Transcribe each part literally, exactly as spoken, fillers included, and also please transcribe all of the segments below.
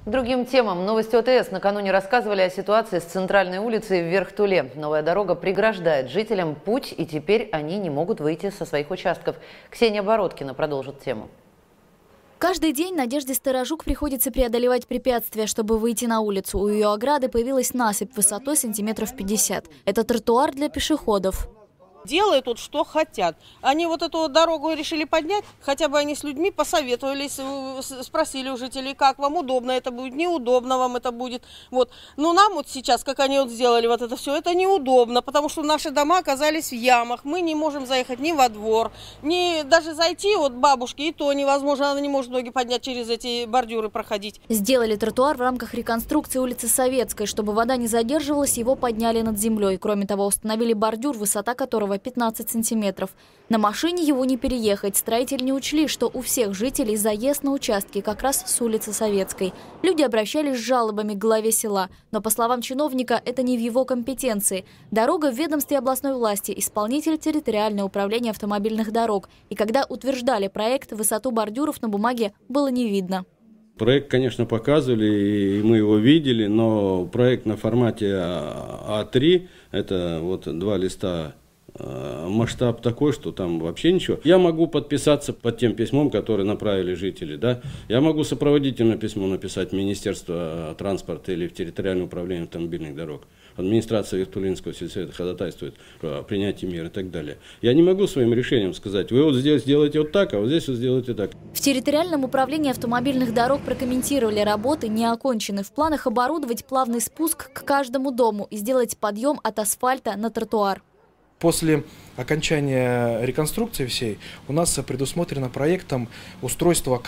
К другим темам. Новости ОТС накануне рассказывали о ситуации с центральной улицей в Верх-Туле. Новая дорога преграждает жителям путь, и теперь они не могут выйти со своих участков. Ксения Бородкина продолжит тему. Каждый день Надежде Сторожук приходится преодолевать препятствия, чтобы выйти на улицу. У ее ограды появилась насыпь высотой сантиметров пятьдесят. Это тротуар для пешеходов. Делают тут, что хотят. Они вот эту дорогу решили поднять, хотя бы они с людьми посоветовались, спросили у жителей, как вам удобно это будет, неудобно вам это будет. Вот. Но нам вот сейчас, как они вот сделали вот это все, это неудобно, потому что наши дома оказались в ямах. Мы не можем заехать ни во двор, ни даже зайти вот бабушки, и то невозможно, она не может ноги поднять через эти бордюры проходить. Сделали тротуар в рамках реконструкции улицы Советской. Чтобы вода не задерживалась, его подняли над землей. Кроме того, установили бордюр, высота которого пятнадцать сантиметров. На машине его не переехать. Строители не учли, что у всех жителей заезд на участки как раз с улицы Советской. Люди обращались с жалобами к главе села. Но, по словам чиновника, это не в его компетенции. Дорога в ведомстве областной власти, исполнитель территориальное управление автомобильных дорог. И когда утверждали проект, высоту бордюров на бумаге было не видно. Проект, конечно, показывали, и мы его видели, но проект на формате а три, это вот два листа, масштаб такой, что там вообще ничего. Я могу подписаться под тем письмом, которое направили жители, да. Я могу сопроводительное письмо написать в Министерство транспорта или в территориальное управление автомобильных дорог. Администрация Верхтулинского сельсовета ходатайствует о принятии мер и так далее. Я не могу своим решением сказать, вы вот здесь сделаете вот так, а вот здесь вот сделаете так. В территориальном управлении автомобильных дорог прокомментировали: работы не окончены. В планах оборудовать плавный спуск к каждому дому и сделать подъем от асфальта на тротуар. После окончания реконструкции всей у нас предусмотрено проектом устройство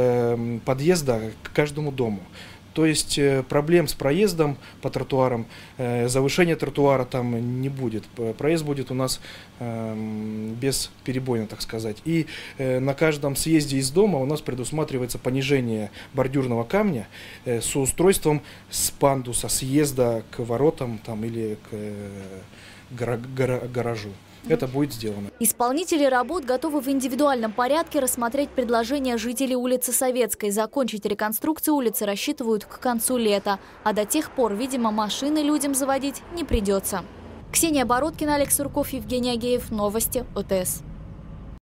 подъезда к каждому дому. То есть проблем с проездом по тротуарам, завышения тротуара там не будет. Проезд будет у нас бесперебойно, так сказать. И на каждом съезде из дома у нас предусматривается понижение бордюрного камня с устройством с пандуса, съезда к воротам там, или к гаражу. Это будет сделано. Исполнители работ готовы в индивидуальном порядке рассмотреть предложения жителей улицы Советской. Закончить реконструкцию улицы рассчитывают к концу лета. А до тех пор, видимо, машины людям заводить не придется. Ксения Бородкина, Олег Сурков, Евгений Агеев. Новости ОТС.